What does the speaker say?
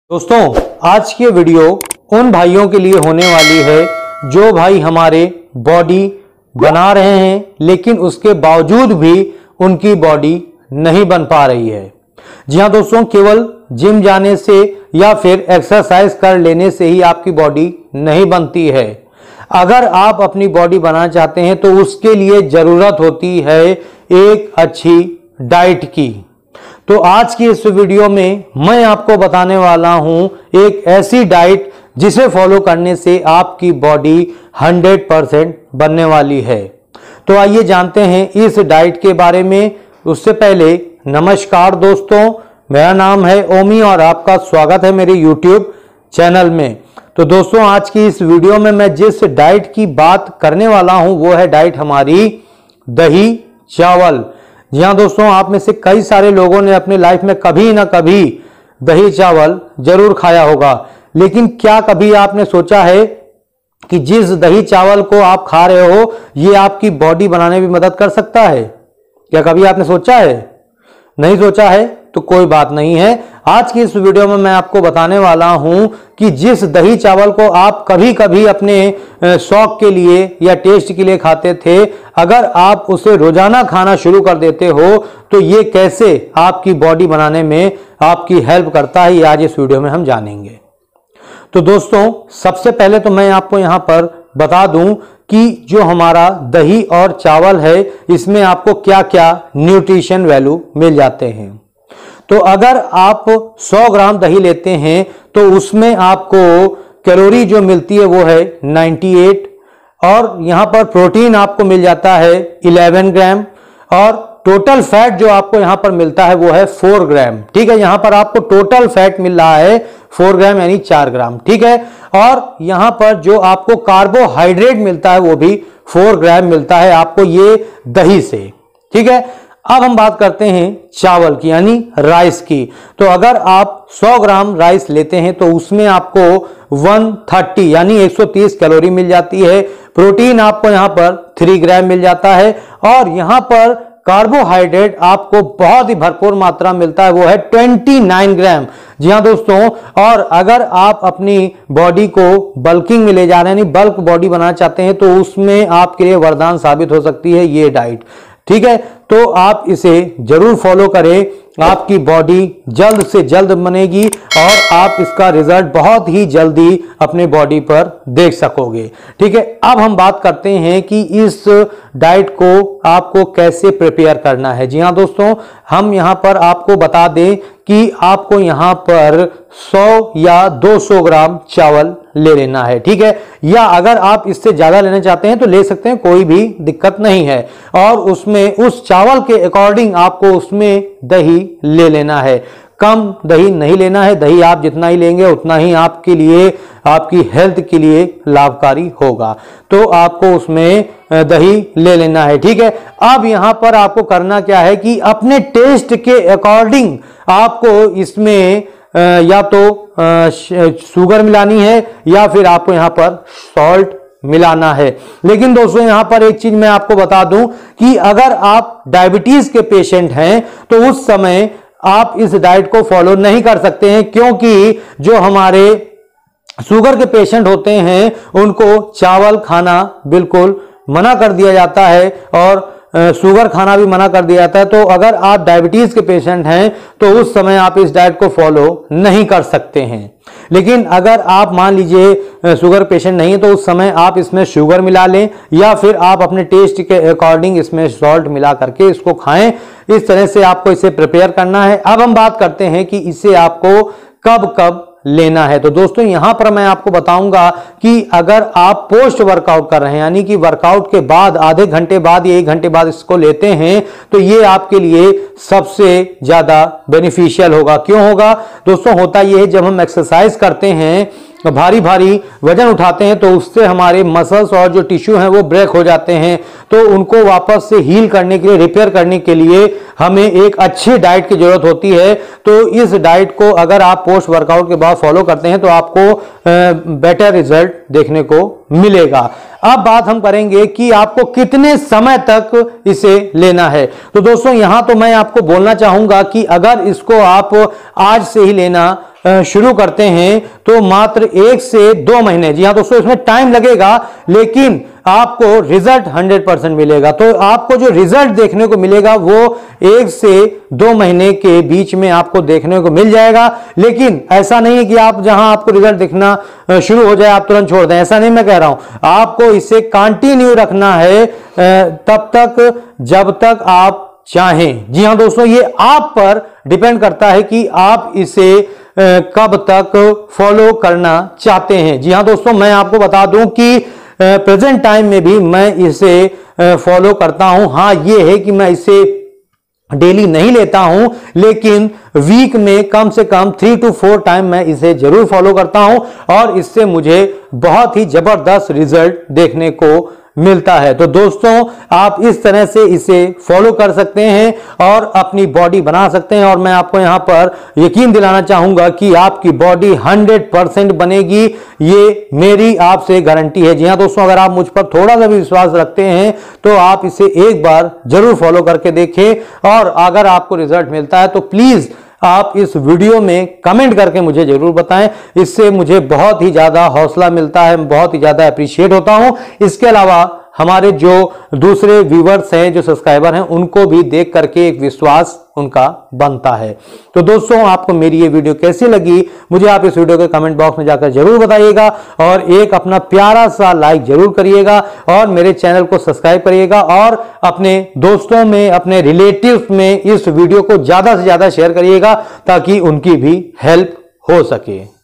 दोस्तों आज की वीडियो उन भाइयों के लिए होने वाली है जो भाई हमारे बॉडी बना रहे हैं लेकिन उसके बावजूद भी उनकी बॉडी नहीं बन पा रही है। जी हाँ दोस्तों, केवल जिम जाने से या फिर एक्सरसाइज कर लेने से ही आपकी बॉडी नहीं बनती है। अगर आप अपनी बॉडी बनाना चाहते हैं तो उसके लिए जरूरत होती है एक अच्छी डाइट की। तो आज की इस वीडियो में मैं आपको बताने वाला हूं एक ऐसी डाइट जिसे फॉलो करने से आपकी बॉडी 100% बनने वाली है। तो आइए जानते हैं इस डाइट के बारे में। उससे पहले नमस्कार दोस्तों, मेरा नाम है ओमी और आपका स्वागत है मेरे YouTube चैनल में। तो दोस्तों आज की इस वीडियो में मैं जिस डाइट की बात करने वाला हूं वो है डाइट हमारी दही चावल। जी हाँ दोस्तों, आप में से कई सारे लोगों ने अपने लाइफ में कभी ना कभी दही चावल जरूर खाया होगा, लेकिन क्या कभी आपने सोचा है कि जिस दही चावल को आप खा रहे हो ये आपकी बॉडी बनाने में मदद कर सकता है? क्या कभी आपने सोचा है? नहीं सोचा है तो कोई बात नहीं है। आज की इस वीडियो में मैं आपको बताने वाला हूं कि जिस दही चावल को आप कभी कभी अपने शौक के लिए या टेस्ट के लिए खाते थे, अगर आप उसे रोजाना खाना शुरू कर देते हो तो ये कैसे आपकी बॉडी बनाने में आपकी हेल्प करता है, ये आज इस वीडियो में हम जानेंगे। तो दोस्तों सबसे पहले तो मैं आपको यहां पर बता दूं कि जो हमारा दही और चावल है इसमें आपको क्या क्या न्यूट्रिशन वैल्यू मिल जाते हैं। तो अगर आप 100 ग्राम दही लेते हैं तो उसमें आपको कैलोरी जो मिलती है वो है 98 और यहां पर प्रोटीन आपको मिल जाता है 11 ग्राम और टोटल फैट जो आपको यहां पर मिलता है वो है 4 ग्राम। ठीक है, यहां पर आपको टोटल फैट मिल रहा है 4 ग्राम यानी 4 ग्राम। ठीक है, और यहां पर जो आपको कार्बोहाइड्रेट मिलता है वो भी 4 ग्राम मिलता है आपको ये दही से। ठीक है, अब हम बात करते हैं चावल की यानी राइस की। तो अगर आप 100 ग्राम राइस लेते हैं तो उसमें आपको 130 यानी 130 कैलोरी मिल जाती है। प्रोटीन आपको यहां पर 3 ग्राम मिल जाता है और यहां पर कार्बोहाइड्रेट आपको बहुत ही भरपूर मात्रा मिलता है, वो है 29 ग्राम। जी हाँ दोस्तों, और अगर आप अपनी बॉडी को बल्किंग में ले जा रहे हैं यानी बल्क बॉडी बनाना चाहते हैं तो उसमें आपके लिए वरदान साबित हो सकती है ये डाइट। ठीक है, तो आप इसे जरूर फॉलो करें, आपकी बॉडी जल्द से जल्द बनेगी और आप इसका रिजल्ट बहुत ही जल्दी अपने बॉडी पर देख सकोगे। ठीक है, अब हम बात करते हैं कि इस डाइट को आपको कैसे प्रिपेयर करना है। जी हाँ दोस्तों, हम यहां पर आपको बता दें कि आपको यहां पर 100 या 200 ग्राम चावल ले लेना है। ठीक है, या अगर आप इससे ज्यादा लेना चाहते हैं तो ले सकते हैं, कोई भी दिक्कत नहीं है। और उसमें उस चावल के अकॉर्डिंग आपको उसमें दही ले लेना है, कम दही नहीं लेना है। दही आप जितना ही लेंगे उतना ही आपके लिए, आपकी हेल्थ के लिए लाभकारी होगा। तो आपको उसमें दही ले लेना है। ठीक है, अब यहां पर आपको करना क्या है कि अपने टेस्ट के अकॉर्डिंग आपको इसमें या तो शुगर मिलानी है या फिर आपको यहां पर सॉल्ट मिलाना है। लेकिन दोस्तों यहां पर एक चीज मैं आपको बता दूं कि अगर आप डायबिटीज के पेशेंट हैं तो उस समय आप इस डाइट को फॉलो नहीं कर सकते हैं, क्योंकि जो हमारे शुगर के पेशेंट होते हैं उनको चावल खाना बिल्कुल मना कर दिया जाता है और शुगर खाना भी मना कर दिया जाता है। तो अगर आप डायबिटीज के पेशेंट हैं तो उस समय आप इस डाइट को फॉलो नहीं कर सकते हैं। लेकिन अगर आप मान लीजिए शुगर पेशेंट नहीं है तो उस समय आप इसमें शुगर मिला लें या फिर आप अपने टेस्ट के अकॉर्डिंग इसमें सॉल्ट मिला करके इसको खाएं। इस तरह से आपको इसे प्रिपेयर करना है। अब हम बात करते हैं कि इसे आपको कब कब लेना है। तो दोस्तों यहां पर मैं आपको बताऊंगा कि अगर आप पोस्ट वर्कआउट कर रहे हैं यानी कि वर्कआउट के बाद आधे घंटे बाद या 1 घंटे बाद इसको लेते हैं तो ये आपके लिए सबसे ज्यादा बेनिफिशियल होगा। क्यों होगा दोस्तों? होता यह है जब हम एक्सरसाइज करते हैं, भारी भारी वजन उठाते हैं तो उससे हमारे मसल्स और जो टिश्यू हैं वो ब्रेक हो जाते हैं। तो उनको वापस से हील करने के लिए, रिपेयर करने के लिए हमें एक अच्छी डाइट की जरूरत होती है। तो इस डाइट को अगर आप पोस्ट वर्कआउट के बाद फॉलो करते हैं तो आपको बेटर रिजल्ट देखने को मिलेगा। अब बात हम करेंगे कि आपको कितने समय तक इसे लेना है। तो दोस्तों यहां तो मैं आपको बोलना चाहूंगा कि अगर इसको आप आज से ही लेना शुरू करते हैं तो मात्र 1 से 2 महीने, जी हाँ दोस्तों इसमें टाइम लगेगा लेकिन आपको रिजल्ट 100% मिलेगा। तो आपको जो रिजल्ट देखने को मिलेगा वो 1 से 2 महीने के बीच में आपको देखने को मिल जाएगा। लेकिन ऐसा नहीं है कि आप जहां आपको रिजल्ट दिखना शुरू हो जाए आप तुरंत छोड़ दें, ऐसा नहीं मैं कह रहा हूं। आपको इसे कंटिन्यू रखना है तब तक जब तक आप चाहें। जी हां दोस्तों, ये आप पर डिपेंड करता है कि आप इसे कब तक फॉलो करना चाहते हैं। जी हां दोस्तों, मैं आपको बता दूं कि प्रेजेंट टाइम में भी मैं इसे फॉलो करता हूं। हां ये है कि मैं इसे डेली नहीं लेता हूं लेकिन वीक में कम से कम 3 to 4 टाइम मैं इसे जरूर फॉलो करता हूं और इससे मुझे बहुत ही जबरदस्त रिजल्ट देखने को मिलता है। तो दोस्तों आप इस तरह से इसे फॉलो कर सकते हैं और अपनी बॉडी बना सकते हैं और मैं आपको यहां पर यकीन दिलाना चाहूंगा कि आपकी बॉडी 100% बनेगी, ये मेरी आपसे गारंटी है। जी हां दोस्तों, अगर आप मुझ पर थोड़ा सा भी विश्वास रखते हैं तो आप इसे एक बार जरूर फॉलो करके देखें और अगर आपको रिजल्ट मिलता है तो प्लीज आप इस वीडियो में कमेंट करके मुझे जरूर बताएं। इससे मुझे बहुत ही ज्यादा हौसला मिलता है, बहुत ही ज्यादा अप्रिशिएट होता हूं। इसके अलावा हमारे जो दूसरे व्यूवर्स हैं, जो सब्सक्राइबर हैं, उनको भी देख करके एक विश्वास उनका बनता है। तो दोस्तों आपको मेरी ये वीडियो कैसी लगी मुझे आप इस वीडियो के कमेंट बॉक्स में जाकर जरूर बताइएगा और एक अपना प्यारा सा लाइक जरूर करिएगा और मेरे चैनल को सब्सक्राइब करिएगा और अपने दोस्तों में, अपने रिलेटिव्स में इस वीडियो को ज्यादा से ज्यादा शेयर करिएगा ताकि उनकी भी हेल्प हो सके।